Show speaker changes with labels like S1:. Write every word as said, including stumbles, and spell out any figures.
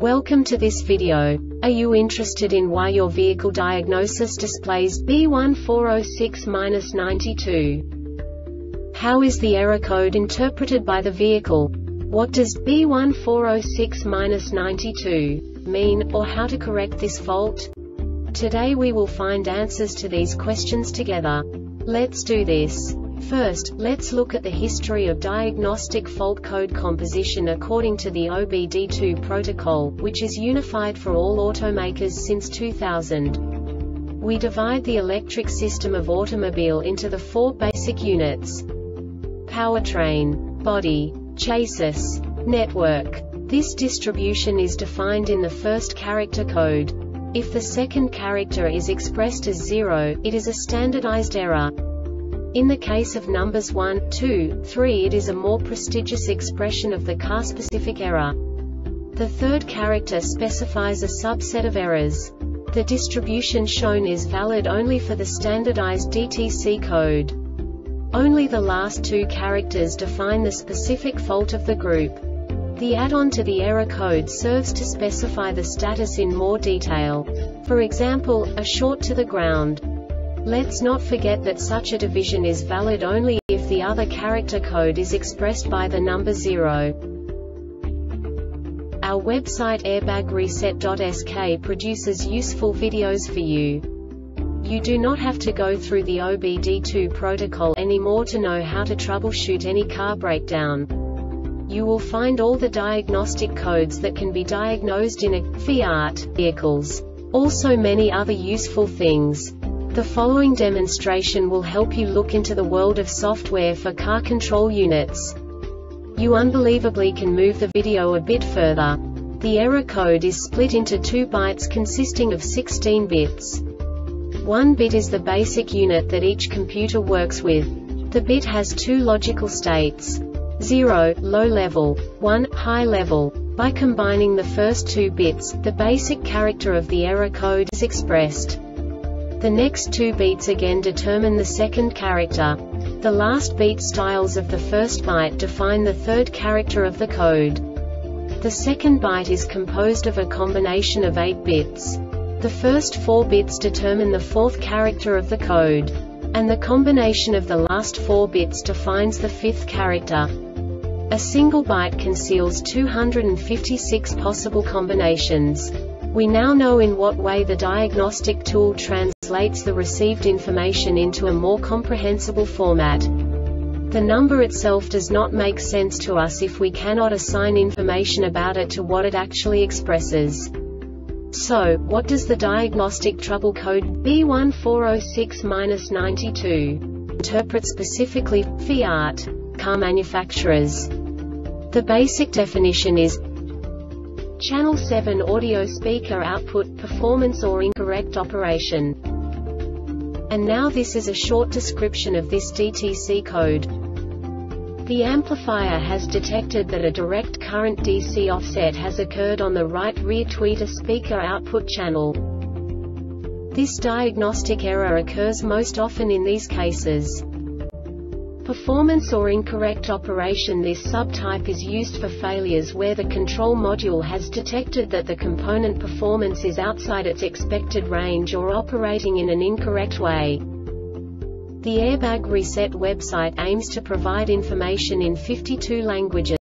S1: Welcome to this video. Are you interested in why your vehicle diagnosis displays B one four zero six dash ninety-two? How is the error code interpreted by the vehicle? What does B one four zero six dash ninety-two mean, or how to correct this fault? Today we will find answers to these questions together. Let's do this. First, let's look at the history of diagnostic fault code composition according to the O B D two protocol, which is unified for all automakers since two thousand. We divide the electric system of automobile into the four basic units: powertrain, body, chassis, network. This distribution is defined in the first character code. If the second character is expressed as zero, it is a standardized error. In the case of numbers one, two, three, it is a more prestigious expression of the car-specific error. The third character specifies a subset of errors. The distribution shown is valid only for the standardized D T C code. Only the last two characters define the specific fault of the group. The add-on to the error code serves to specify the status in more detail. For example, a short to the ground. Let's not forget that such a division is valid only if the other character code is expressed by the number zero. Our website airbag reset dot S K produces useful videos for you. You do not have to go through the O B D two protocol anymore to know how to troubleshoot any car breakdown. You will find all the diagnostic codes that can be diagnosed in a Fiat vehicles. Also many other useful things. The following demonstration will help you look into the world of software for car control units. You unbelievably can move the video a bit further. The error code is split into two bytes consisting of sixteen bits. One bit is the basic unit that each computer works with. The bit has two logical states: zero, low level, one, high level. By combining the first two bits, the basic character of the error code is expressed. The next two beats again determine the second character. The last beat styles of the first byte define the third character of the code. The second byte is composed of a combination of eight bits. The first four bits determine the fourth character of the code. And the combination of the last four bits defines the fifth character. A single byte conceals two hundred fifty-six possible combinations. We now know in what way the diagnostic tool translates the received information into a more comprehensible format. The number itself does not make sense to us if we cannot assign information about it to what it actually expresses. So, what does the diagnostic trouble code B one four zero six dash ninety-two interpret specifically for Fiat car manufacturers? The basic definition is Channel seven audio speaker output, performance or incorrect operation. And now this is a short description of this D T C code. The amplifier has detected that a direct current D C offset has occurred on the right rear tweeter speaker output channel. This diagnostic error occurs most often in these cases: performance or incorrect operation. This subtype is used for failures where the control module has detected that the component performance is outside its expected range or operating in an incorrect way. The Airbag Reset website aims to provide information in fifty-two languages.